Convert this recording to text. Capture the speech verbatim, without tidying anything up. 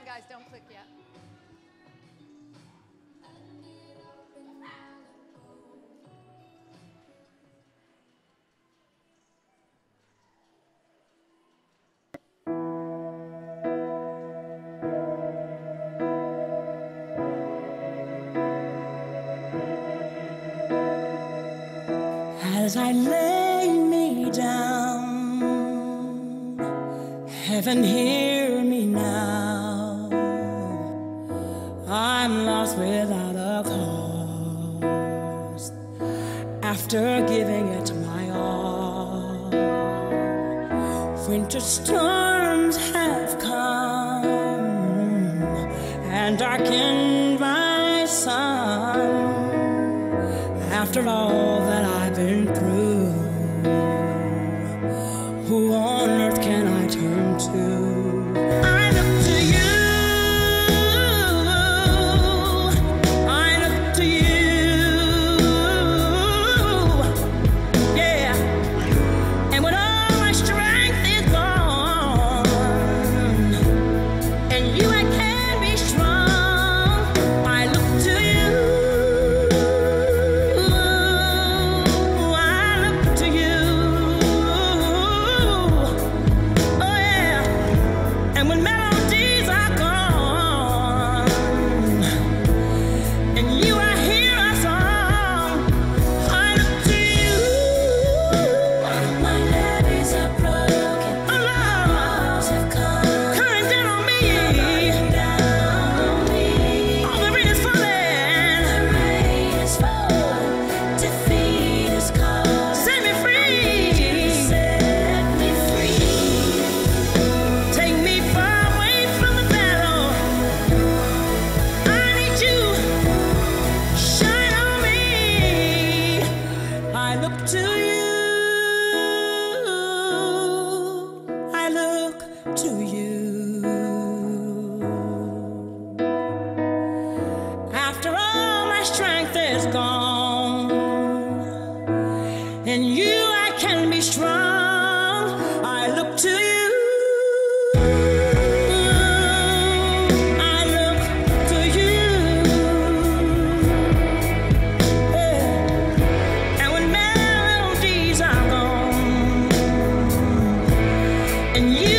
guys, don't click yet. As I lay me down, heaven hear me now. I'm lost without a cause, after giving it my all. Winter storms have come and darkened my sun. After all that I've been through, who on earth can I turn to? I look to you, I look to you, yeah. And when all my strength is gone, and you I can be strong, I look to you. And you, I can be strong. I look to you. I look to you. Yeah. And when melodies are gone, and you